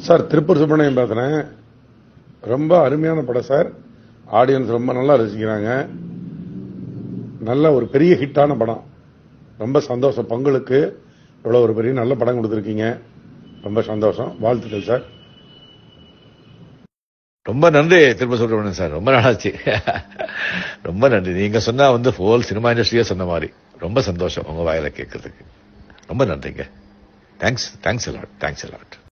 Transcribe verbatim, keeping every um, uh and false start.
Sir Tiruppur Subramaniam பேசுறேன். ரொம்ப அருமையான படம் சார். ஆடியன்ஸ் ரொம்ப நல்லா ரசிக்கிறாங்க. நல்ல ஒரு பெரிய ஹிட்டான படம். ரொம்ப சந்தோஷம். பொங்கலுக்கு இவ்வளவு ஒரு பெரிய நல்ல படம் கொடுத்திருக்கீங்க. ரொம்ப சந்தோஷம். வாழ்த்துக்கள் சார். ரொம்ப நன்றி திருப்பூர் சுப்பிரமணியன் சார். ரொம்ப நாளாச்சு. ரொம்ப நன்றி. நீங்க சொன்னா வந்து ஹோல் சினிமா இண்டஸ்ட்ரியே சொன்ன மாதிரி ரொம்ப சந்தோஷம் உங்க வாயில கேட்கறதுக்கு. ரொம்ப நன்றிங்க. Thanks thanks a lot thanks எலாட்